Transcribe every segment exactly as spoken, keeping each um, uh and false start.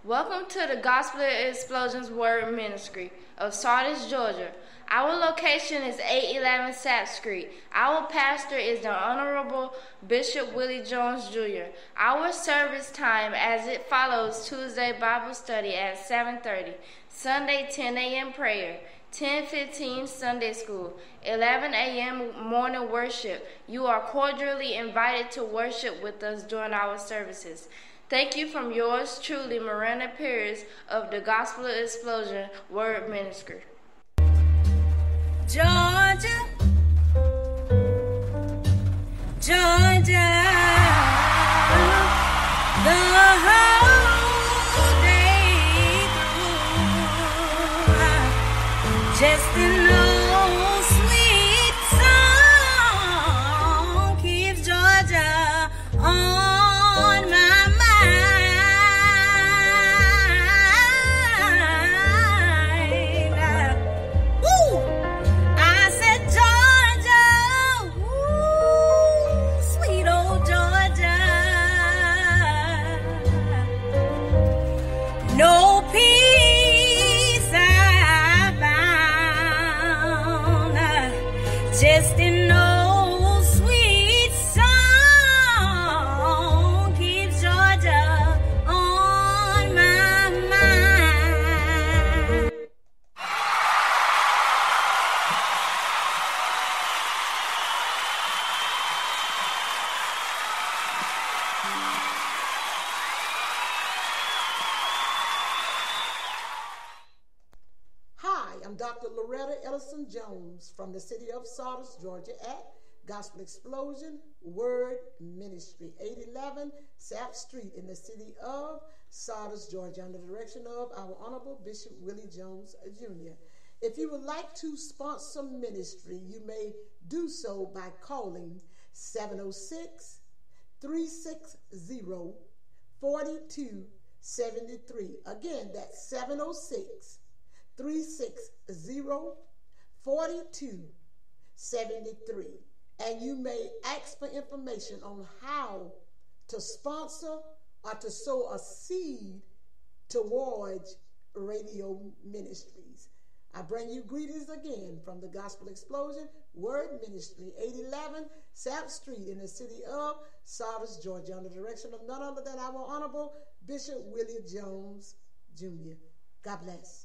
Welcome to the Gospel Explosions Word Ministry of Sardis, Georgia. Our location is eight eleven Sapp Street. Our pastor is the Honorable Bishop Willie Jones, Junior Our service time as it follows: Tuesday Bible study at seven thirty, Sunday ten a m prayer, ten fifteen Sunday school, eleven a m morning worship. You are cordially invited to worship with us during our services. Thank you from yours truly, Miranda Pierce of the Gospel Explosion Word Ministry. Georgia, Georgia, the whole day through, just an old sweet song keeps Georgia on my no peace I found, just an old sweet song keeps Georgia on my mind. I'm Doctor Loretta Ellison Jones from the city of Sardis, Georgia at Gospel Explosion Word Ministry, eight eleven Sapp Street in the city of Sardis, Georgia, under the direction of our Honorable Bishop Willie Jones, Junior If you would like to sponsor ministry, you may do so by calling seven oh six, three six zero, four two seven three. Again, that's seven oh six, three six zero, four two seven three. And you may ask for information on how to sponsor or to sow a seed towards radio ministries. I bring you greetings again from the Gospel Explosion Word Ministry, eight eleven Sapp Street in the city of Sardis, Georgia, under the direction of none other than our Honorable Bishop Willie Jones, Junior God bless.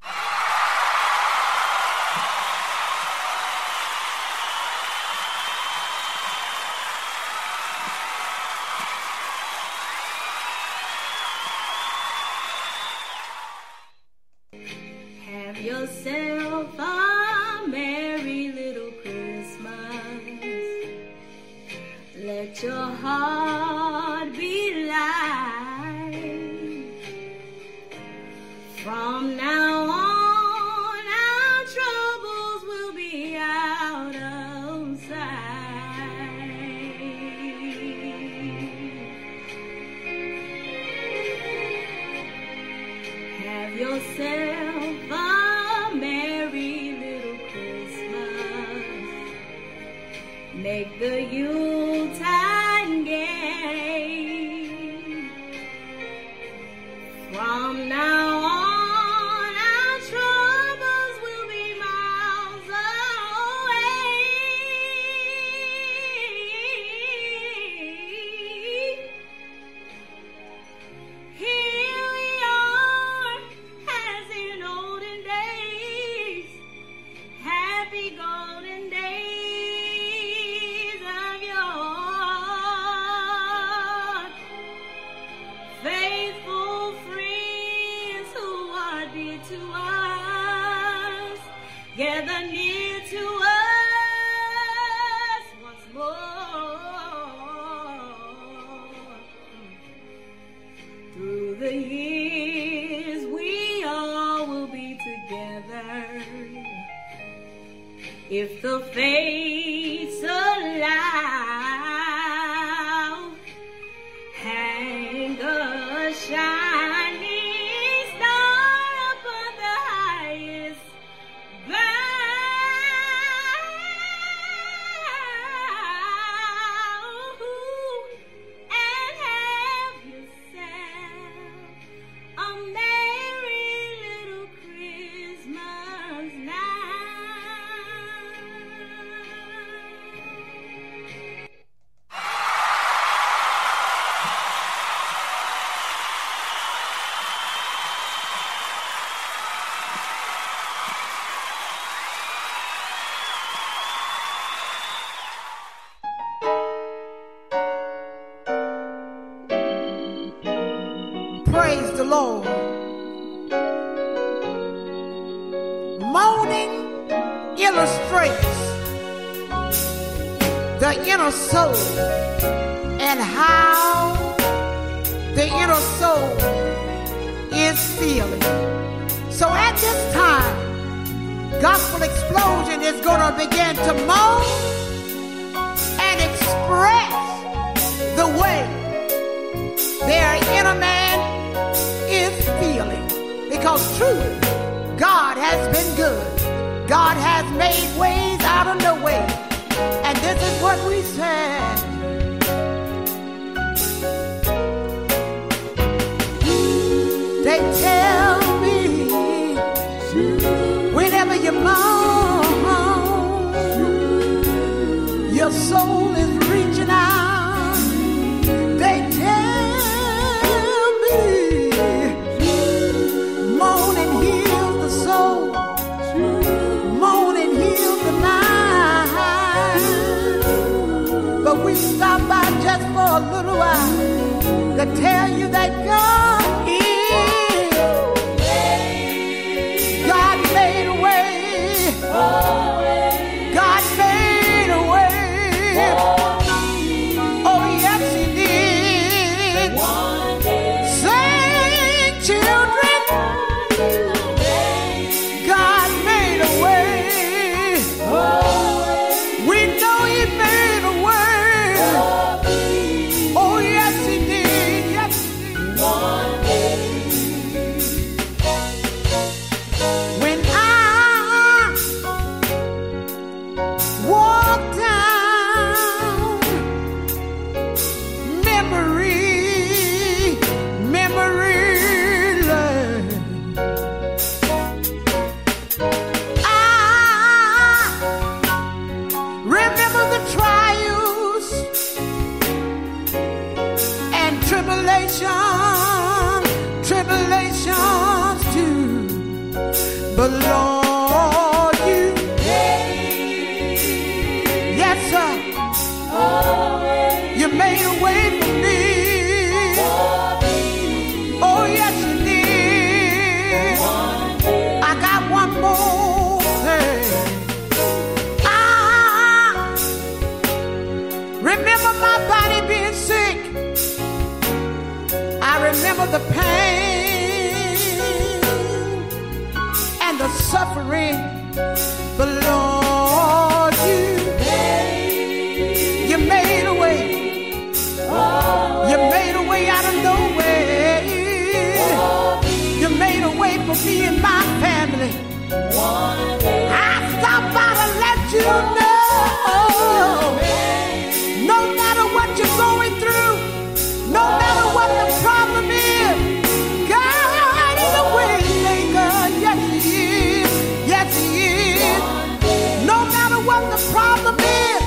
Have yourself a merry little Christmas. Let your heart be light. From now on, our troubles will be out of sight. Have yourself a merry little Christmas. Make the Yuletide gay. From now on, our troubles will be miles away. Here we are, as in olden days, happy golden days of yore. Faithful friends who are dear to us, gather near to us once more. Through the years, we all will be together, if the fates allow. Hang a shining star upon the highest bough, and have yourself a Praise the Lord. Moaning illustrates the inner soul and how the inner soul is feeling. So at this time, Gospel Explosion is going to begin to moan and express the way their inner man is feeling. Because truly, God has been good. God has made ways out of no way. And this is what we said. They tell me whenever you moan, your soul is reaching out. They tell me moaning heals the soul, moaning heals the mind. But we stop by just for a little while to tell you that God is. God made a way. God made a way. Oh, yes, He did. Sing, children. God made a way. We know He made a way. Oh, yes, He did. Yes, He did. When I walk down memory, memory lane, I remember the trials and tribulation, tribulations too. But Lord, you, yes, sir, you made a way for me. Oh, yes, you did. I got one more thing. I remember my body being sick. I remember the pain and the suffering. But Lord, you, you made a way. You made a way out of no way. You made a way for me and my family. I stopped by to let you know, no matter what you're going through, no matter what the problem is, God is a way maker. Yes, He is. Yes, He is. No matter what the problem is,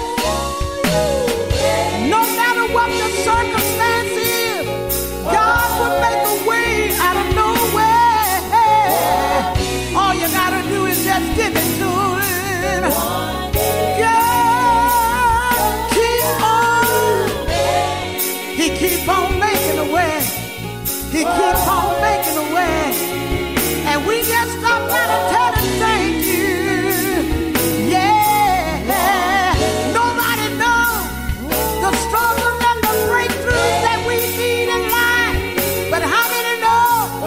no matter what the circumstance is, God will make a way out of nowhere. All you gotta do is just give it to Him. God, keep on. He keep on making a way. He keep on making a way. And we just stop by to tell Him thank you. Yeah. Nobody knows the struggles and the breakthroughs that we need in life. But how many know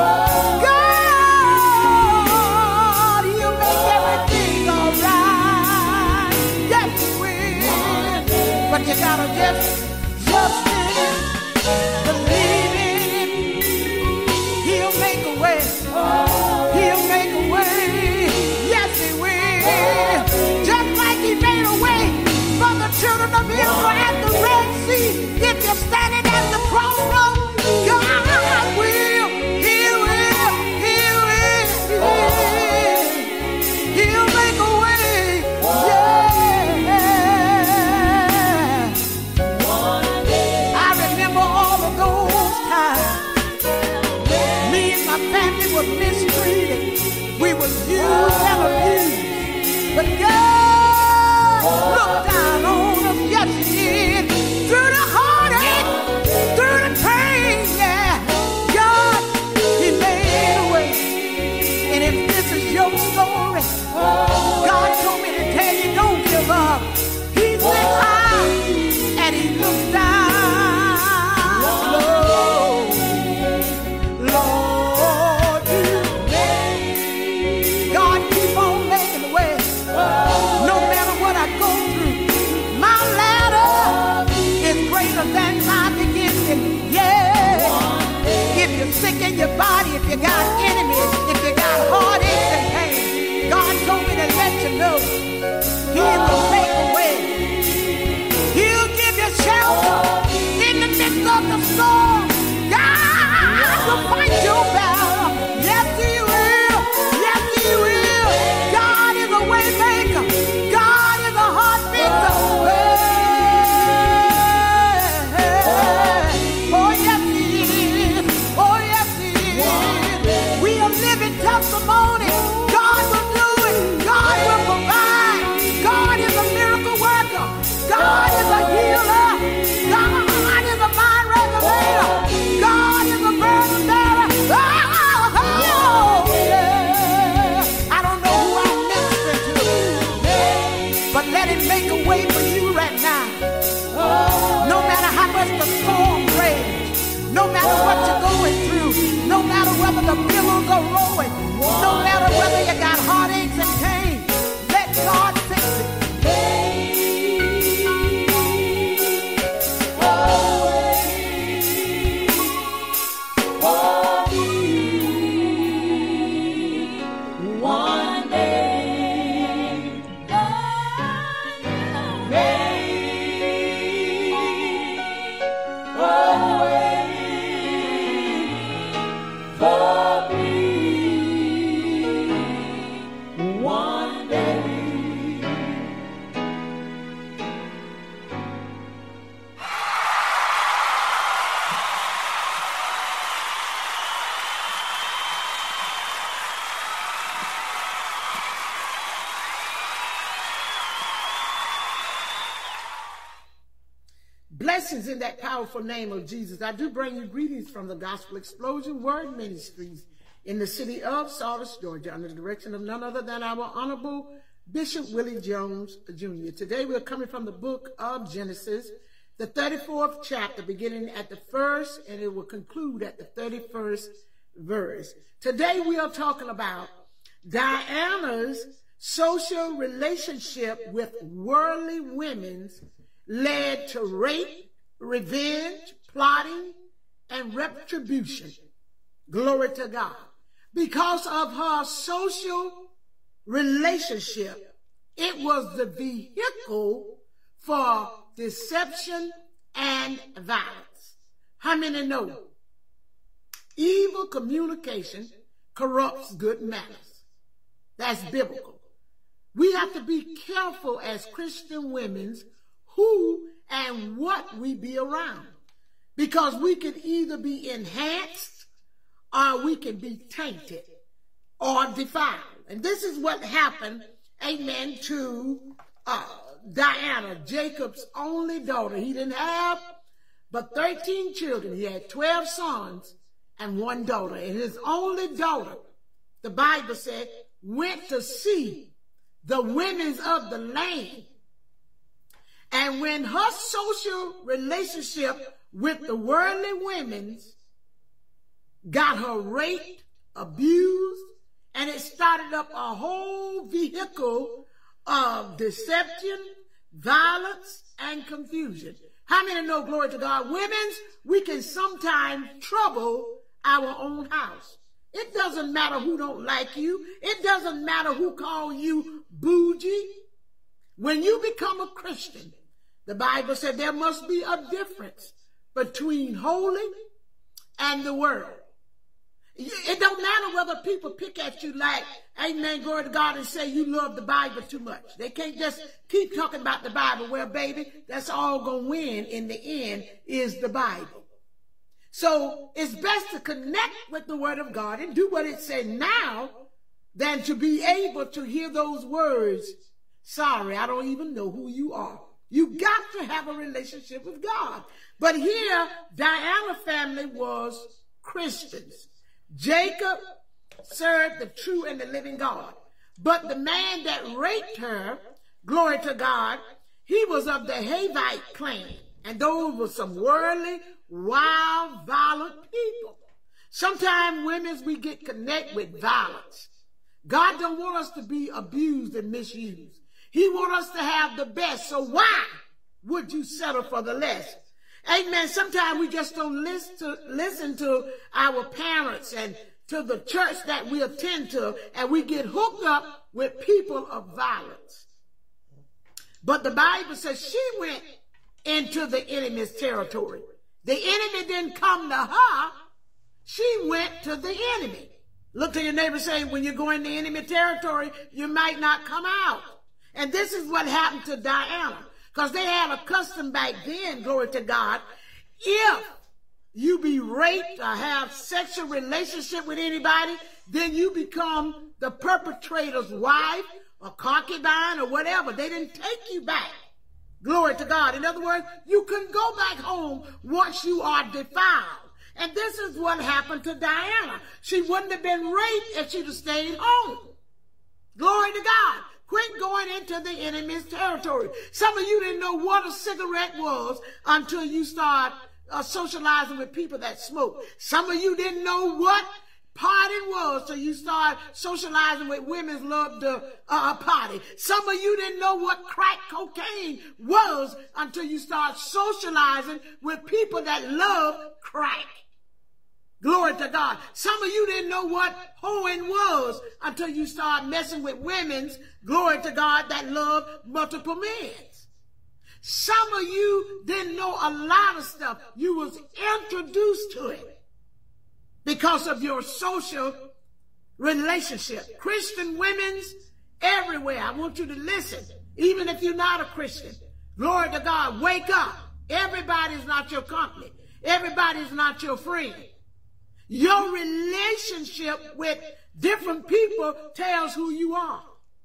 God, He'll make everything all right. Yes, He will. But you gotta just trust in Him, believe in Him. He'll make a way. He'll make a way. Yes, He will. Just like He made a way for the children of Israel at the Red Sea. If you're standing at the crossroads, God will. He will. He will. He'll make a way. Yeah. I remember all of those times. Me and my family were mistreated. We was used and abused. But God looked down on us. Yes, He did. Through the heartache, through the pain, yeah. God sick in your body, if you got enemies, if you got heartaches and pain, God told me to let you know He will make a way. He'll give you shelter in the midst of the storm. God will fight your battle. Yes, He will. Yes, He will. God is a way maker. God is a heart fixer. Oh, yes, He is. Oh, yes, He is. We are living testimony. God will do it. God will provide. God is a miracle worker. God is a healer. God is a mind regulator. God is a burden bearer. Oh, oh, yeah. I don't know who I'm ministering to, but let Him make a way for you right now. No matter how much the storm rages, no matter what you're going through, no matter whether the billows are rolling, no matter whether you got heartaches and pain, let God fix it. Blessings in that powerful name of Jesus. I do bring you greetings from the Gospel Explosion Word Ministries in the city of Sardis, Georgia, under the direction of none other than our Honorable Bishop Willie Jones, Junior Today we're coming from the book of Genesis, the thirty-fourth chapter, beginning at the first, and it will conclude at the thirty-first verse. Today we are talking about Diana's social relationship with worldly women's led to rape, revenge, plotting, and retribution. Glory to God. Because of her social relationship, it was the vehicle for deception and violence. How many know? Evil communication corrupts good manners. That's biblical. We have to be careful as Christian women who and what we be around, because we can either be enhanced or we can be tainted or defiled. And this is what happened, amen, to uh, Diana, Jacob's only daughter. He didn't have but thirteen children. He had twelve sons and one daughter. And his only daughter, the Bible said, went to see the women of the land. And when her social relationship with the worldly women got her raped, abused, and it started up a whole vehicle of deception, violence, and confusion. How many know, glory to God, women's, we can sometimes trouble our own house. It doesn't matter who don't like you. It doesn't matter who call you bougie. When you become a Christian, the Bible said there must be a difference between holy and the world. It don't matter whether people pick at you like, amen, glory to God, and say you love the Bible too much. They can't just keep talking about the Bible. Well, baby, that's all going to win in the end is the Bible. So it's best to connect with the Word of God and do what it said now than to be able to hear those words, sorry, I don't even know who you are. You got to have a relationship with God. But here, Diana family was Christians. Jacob served the true and the living God. But the man that raped her, glory to God, he was of the Havite clan. And those were some worldly, wild, violent people. Sometimes women, we get connected with violence. God don't want us to be abused and misused. He wants us to have the best. So why would you settle for the less? Amen. Sometimes we just don't listen to, listen to our parents and to the church that we attend to, and we get hooked up with people of violence. But the Bible says she went into the enemy's territory. The enemy didn't come to her. She went to the enemy. Look to your neighbor, say, when you go into enemy territory, you might not come out. And this is what happened to Diana, because they had a custom back then, glory to God. If you be raped or have sexual relationship with anybody, then you become the perpetrator's wife or concubine or whatever. They didn't take you back. Glory to God. In other words, you couldn't go back home once you are defiled. And this is what happened to Diana. She wouldn't have been raped if she'd have stayed home. Glory to God. Quit going into the enemy's territory. Some of you didn't know what a cigarette was until you start uh, socializing with people that smoke. Some of you didn't know what partying was till you start socializing with women who love to uh, party. Some of you didn't know what crack cocaine was until you start socializing with people that love crack. Glory to God. Some of you didn't know what hoeing was until you start messing with women's, glory to God, that love multiple men. Some of you didn't know a lot of stuff. You was introduced to it because of your social relationship. Christian women's everywhere. I want you to listen, even if you're not a Christian. Glory to God. Wake up. Everybody's not your company. Everybody's not your friend. Your relationship with different people tells who you are.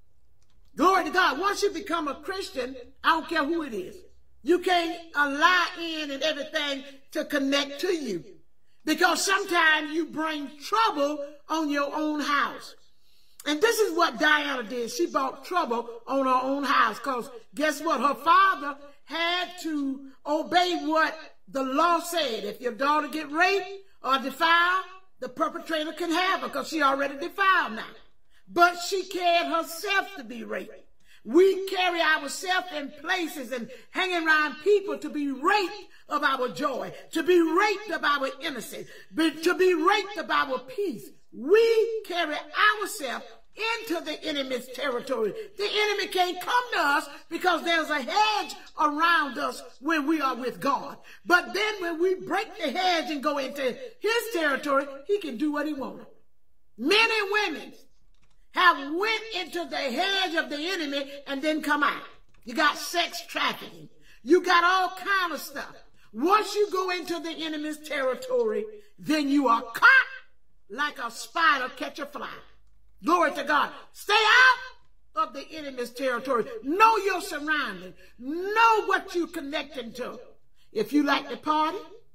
Glory to God. Once you become a Christian, I don't care who it is, you can't allow in and everything to connect to you. Because sometimes you bring trouble on your own house. And this is what Diana did. She brought trouble on her own house. Because guess what? Her father had to obey what the law said. If your daughter get raped or defiled, the perpetrator can have her because she already defiled now. But she carried herself to be raped. We carry ourselves in places and hang around people to be raped of our joy, to be raped of our innocence, to be raped of our peace. We carry ourselves into the enemy's territory. The enemy can't come to us because there's a hedge around us when we are with God. But then when we break the hedge and go into his territory, he can do what he wants. Men and women have went into the hedge of the enemy and then come out. You got sex trafficking. You got all kind of stuff. Once you go into the enemy's territory, then you are caught like a spider catch a fly. Glory to God. Stay out of the enemy's territory. Know your surroundings. Know what you're connecting to. If you like to party,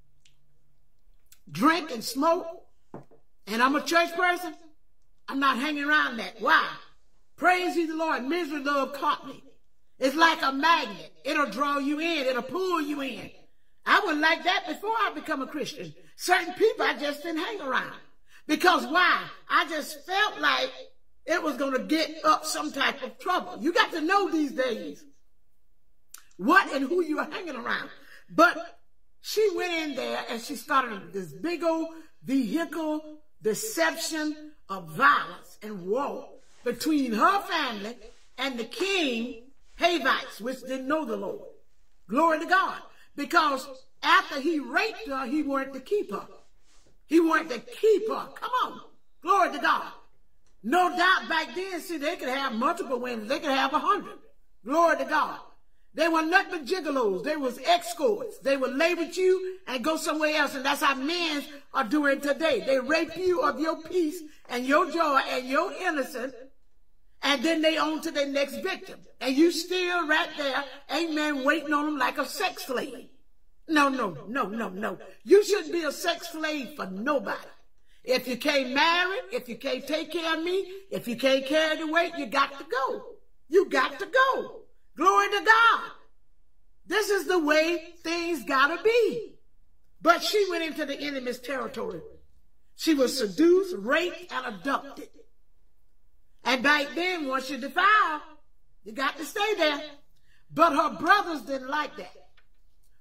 drink and smoke, and I'm a church person, I'm not hanging around that. Why? Praise ye the Lord. Misery love caught me. It's like a magnet. It'll draw you in. It'll pull you in. I wasn't like that before I become a Christian. Certain people I just didn't hang around. Because why? I just felt like it was going to get up some type of trouble. You got to know these days what and who you are hanging around. But she went in there and she started this big old vehicle deception of violence and war between her family and the king Havites, which didn't know the Lord. Glory to God. Because after he raped her, he wanted to keep her. He wanted to keep her. Come on. Glory to God. No doubt back then, see, they could have multiple women. They could have a hundred. Glory to God. They were nothing but gigolos. They was escorts. They would lay with you and go somewhere else. And that's how men are doing today. They rape you of your peace and your joy and your innocence. And then they on to their next victim. And you still right there, amen, waiting on them like a sex slave. No, no, no, no, no. You shouldn't be a sex slave for nobody. If you can't marry, if you can't take care of me, if you can't carry the weight, you got to go. You got to go. Glory to God. This is the way things gotta be. But she went into the enemy's territory. She was seduced, raped, and abducted. And back then, once you defile, you got to stay there. But her brothers didn't like that.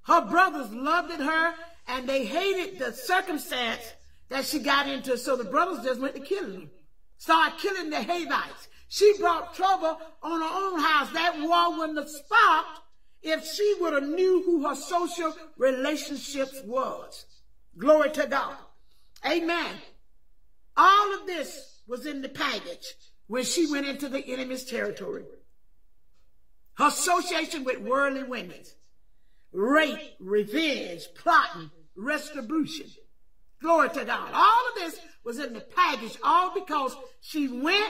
Her brothers loved her, and they hated the circumstance that she got into, so the brothers just went to killing her. Started killing the Havites. She brought trouble on her own house. That war wouldn't have sparked if she would have knew who her social relationships was. Glory to God. Amen. All of this was in the package when she went into the enemy's territory. Her association with worldly women, rape, revenge, plotting, retribution. Glory to God. All of this was in the package, all because she went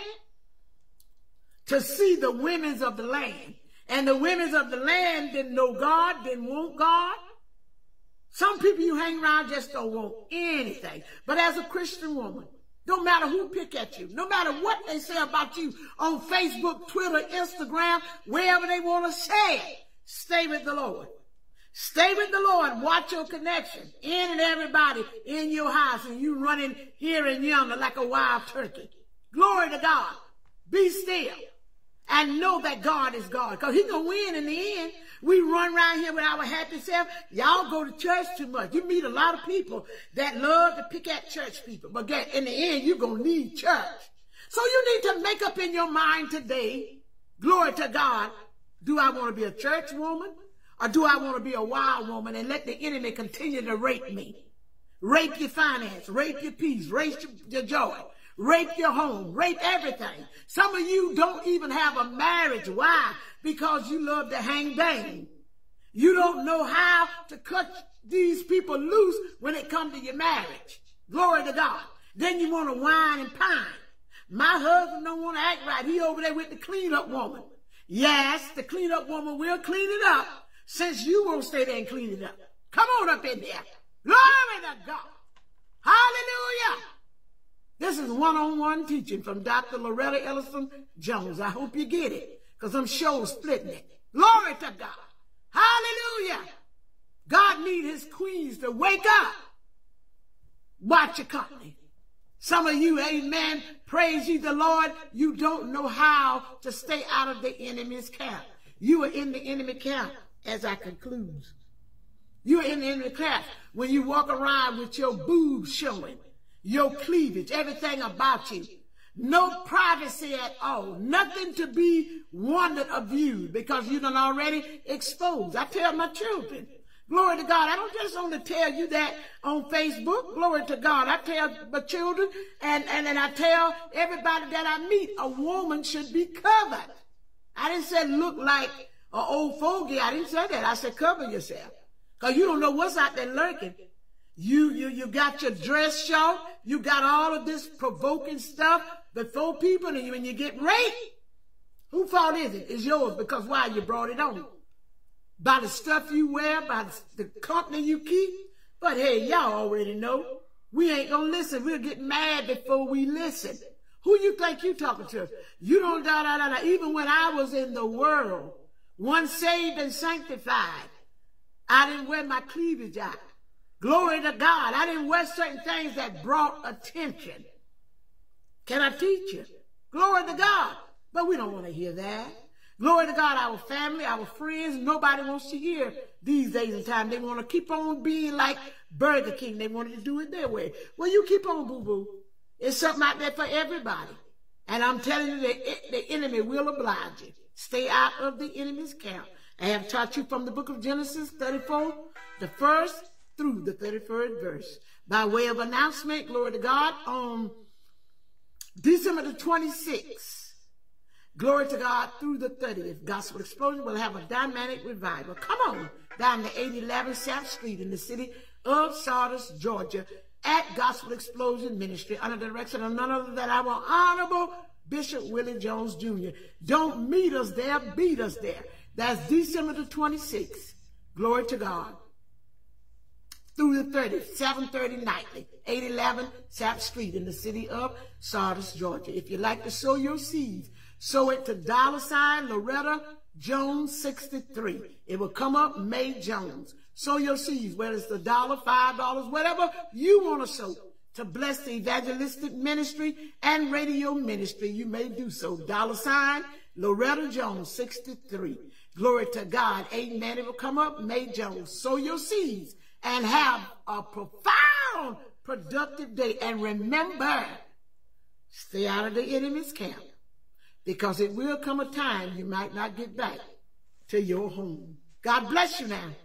to see the women of the land. And the women of the land didn't know God, didn't want God. Some people you hang around just don't want anything. But as a Christian woman, no matter who pick at you, no matter what they say about you on Facebook, Twitter, Instagram, wherever they want to say it, stay with the Lord. Stay with the Lord. Watch your connection. In and everybody in your house, and you running here and yonder like a wild turkey. Glory to God. Be still and know that God is God, because He's going to win in the end. We run around here with our happy self. Y'all go to church too much. You meet a lot of people that love to pick at church people, but in the end, you're going to need church. So you need to make up in your mind today, glory to God, do I want to be a church woman, or do I want to be a wild woman and let the enemy continue to rape me? Rape your finance, rape your peace, rape your, your joy, rape your home, rape everything. Some of you don't even have a marriage. Why? Because you love to hang bang. You don't know how to cut these people loose when it comes to your marriage. Glory to God. Then you want to whine and pine. My husband don't want to act right. He over there with the cleanup woman. Yes, the cleanup woman will clean it up, since you won't stay there and clean it up. Come on up in there. Glory to God. Hallelujah. This is one-on-one teaching from Doctor Loretta Ellison Jones. I hope you get it, because I'm sure splitting it. Glory to God. Hallelujah. God needs His queens to wake up. Watch your company. Some of you, amen, praise ye the Lord, you don't know how to stay out of the enemy's camp. You are in the enemy camp. As I conclude, you are in the enemy camp when you walk around with your boobs showing, your cleavage, everything about you. No privacy at all. Nothing to be wondered or viewed, because you done already exposed. I tell my children, glory to God, I don't just only tell you that on Facebook. Glory to God. I tell my children, and, and, and I tell everybody that I meet, a woman should be covered. I didn't say look like an old fogey. I didn't say that. I said cover yourself, because you don't know what's out there lurking. You, you, you got your dress short. You got all of this provoking stuff before people, and when you get raped, whose fault is it? It's yours, because why? You brought it on. By the stuff you wear, by the company you keep. But hey, y'all already know. We ain't gonna listen. We'll get mad before we listen. Who you think you talking to? You don't da da da da. Even when I was in the world, once saved and sanctified, I didn't wear my cleavage out. Glory to God. I didn't wear certain things that brought attention. Can I teach you? Glory to God. But we don't want to hear that. Glory to God, our family, our friends, nobody wants to hear these days and time. They want to keep on being like Burger King. They want to do it their way. Well, you keep on, boo-boo. There's something out there for everybody. And I'm telling you, the, the enemy will oblige you. Stay out of the enemy's camp. I have taught you from the book of Genesis thirty-four, the first through the thirty-first verse. By way of announcement, glory to God, on December the twenty-sixth, glory to God, through the thirtieth, Gospel Explosion will have a dynamic revival. Come on down to eight eleven South Street in the city of Sardis, Georgia, at Gospel Explosion Ministry, under the direction of none other than our honorable Bishop Willie Jones Junior Don't meet us there, beat us there. That's December the twenty-sixth. Glory to God. Through the thirtieth, seven thirty nightly, eight eleven South Street in the city of Sardis, Georgia. If you'd like to sow your seeds, sow it to dollar sign Loretta Jones sixty-three. It will come up May Jones. Sow your seeds, whether it's the dollar, five dollars, whatever you want to sow to bless the evangelistic ministry and radio ministry. You may do so. Dollar sign Loretta Jones sixty-three. Glory to God. Amen. It will come up. May Jones. Sow your seeds and have a profound, productive day. And remember, stay out of the enemy's camp, because it will come a time you might not get back to your home. God bless you now.